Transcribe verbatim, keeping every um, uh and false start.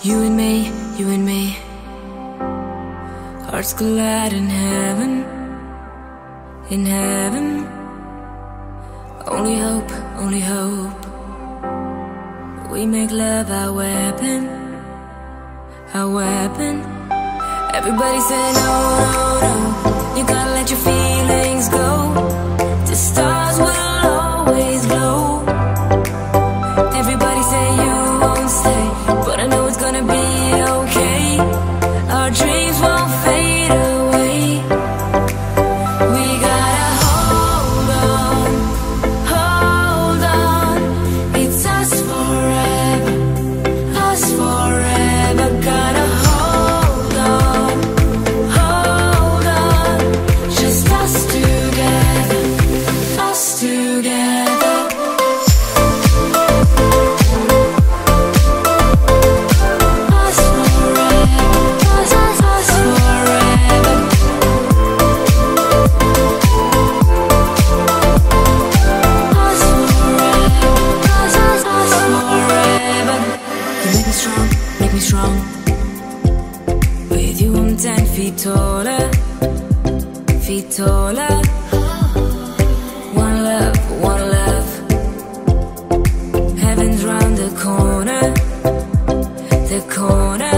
You and me, you and me, hearts collide in heaven, in heaven. Only hope, only hope, we make love our weapon, our weapon. Everybody say no, no, no, you gotta let your feelings go. The stars will always glow. Everybody say you won't stay, but I know it's gonna be okay. Our dreams won't fade away. We gotta hold on, hold on. It's us forever, us forever. Gotta hold on, hold on. Just us together, us together. Make me strong. With you I'm ten feet taller, feet taller. One love, one love. Heaven's round the corner, the corner.